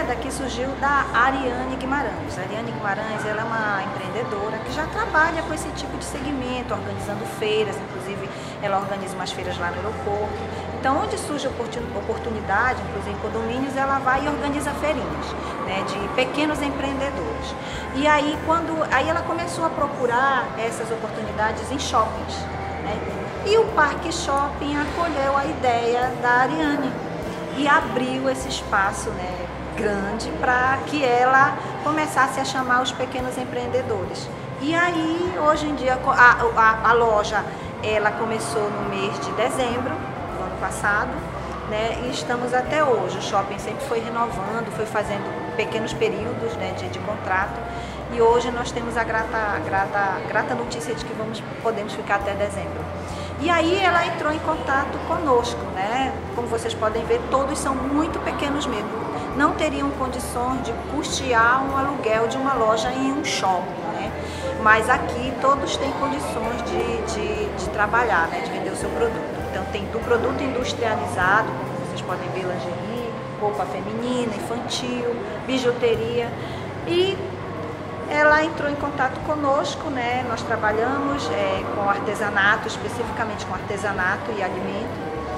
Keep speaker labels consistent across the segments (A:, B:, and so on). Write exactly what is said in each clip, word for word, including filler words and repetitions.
A: daqui surgiu da Ariane Guimarães. A Ariane Guimarães, ela é uma empreendedora que já trabalha com esse tipo de segmento, organizando feiras, inclusive ela organiza umas feiras lá no aeroporto. Então, onde surge oportunidade, inclusive em condomínios, ela vai e organiza feirinhas, né, de pequenos empreendedores. E aí, quando, aí ela começou a procurar essas oportunidades em shoppings, né? E o Parque Shopping acolheu a ideia da Ariane e abriu esse espaço, né, grande para que ela começasse a chamar os pequenos empreendedores. E aí, hoje em dia, a, a, a loja ela começou no mês de dezembro do ano passado, né, e estamos até hoje. O shopping sempre foi renovando, foi fazendo pequenos períodos, né, de, de contrato, e hoje nós temos a grata, grata, grata notícia de que vamos, podemos ficar até dezembro. E aí ela entrou em contato conosco, né? Como vocês podem ver, todos são muito pequenos mesmo. Não teriam condições de custear um aluguel de uma loja em um shopping, né? Mas aqui todos têm condições de, de, de trabalhar, né? De vender o seu produto. Então tem do produto industrializado, como vocês podem ver, lingerie, roupa feminina, infantil, bijuteria. E ela entrou em contato conosco, né? Nós trabalhamos é, com artesanato, especificamente com artesanato e alimento.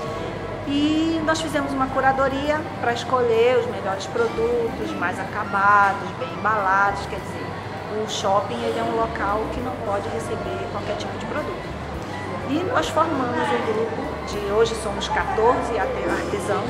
A: E nós fizemos uma curadoria para escolher os melhores produtos, mais acabados, bem embalados. Quer dizer, o shopping ele é um local que não pode receber qualquer tipo de produto. E nós formamos um grupo de, hoje somos quatorze artesãos,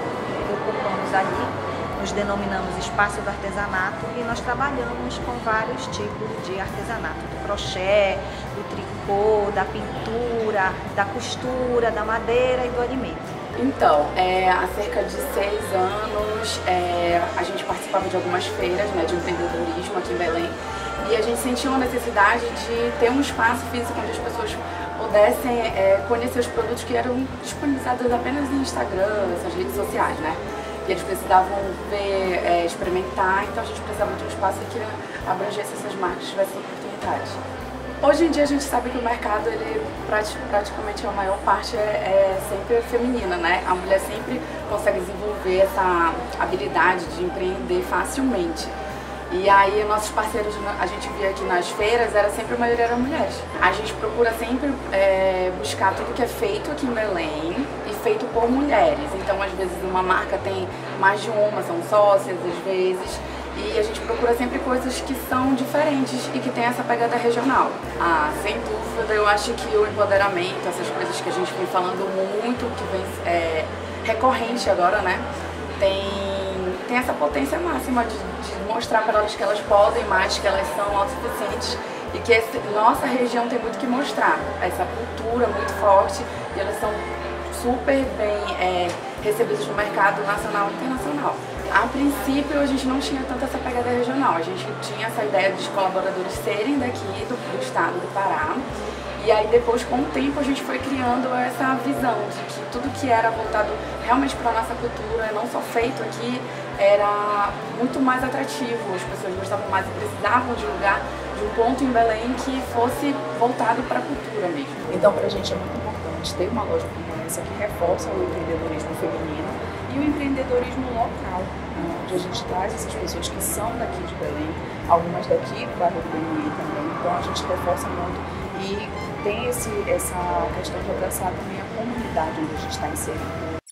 A: ocupamos ali. Nos denominamos Espaço do Artesanato e nós trabalhamos com vários tipos de artesanato, do crochê, do tricô, da pintura, da costura, da madeira e do alimento.
B: Então, é, há cerca de seis anos é, a gente participava de algumas feiras, né, de empreendedorismo aqui em Belém, e a gente sentiu a necessidade de ter um espaço físico onde as pessoas pudessem é, conhecer os produtos que eram disponibilizados apenas no Instagram, essas redes sociais, né? E eles precisavam ver, é, experimentar, então a gente precisava de um espaço que abrangesse essas marcas, tivesse oportunidade. Hoje em dia a gente sabe que o mercado, ele praticamente a maior parte é, é sempre feminina, né? A mulher sempre consegue desenvolver essa habilidade de empreender facilmente. E aí nossos parceiros, a gente via aqui nas feiras, era sempre a maioria eram mulheres. A gente procura sempre é, buscar tudo que é feito aqui em Belém e feito por mulheres. Então às vezes uma marca tem mais de uma, são sócias às vezes. E a gente procura sempre coisas que são diferentes e que tem essa pegada regional. Ah, sem dúvida, eu acho que o empoderamento, essas coisas que a gente vem falando muito, que vem é, recorrente agora, né? Tem, tem essa potência máxima de, de mostrar para elas que elas podem mais, que elas são autossuficientes e que esse, nossa região tem muito que mostrar. Essa cultura muito forte e elas são super bem é, recebidas no mercado nacional e internacional. A princípio a gente não tinha tanto essa pegada regional, a gente tinha essa ideia de os colaboradores serem daqui do, do estado do Pará. E aí depois, com o tempo, a gente foi criando essa visão de que tudo que era voltado realmente para a nossa cultura, não só feito aqui, era muito mais atrativo. As pessoas gostavam mais e precisavam de um lugar, de um ponto em Belém que fosse voltado para a cultura mesmo.
C: Então, para a gente é muito importante ter uma loja como essa que reforça o empreendedorismo feminino e o empreendedorismo local, onde a gente traz essas pessoas que são daqui de Belém, algumas daqui do bairro do Belém também, então a gente reforça muito e tem esse, essa questão de abraçar também a comunidade onde a gente está inserido.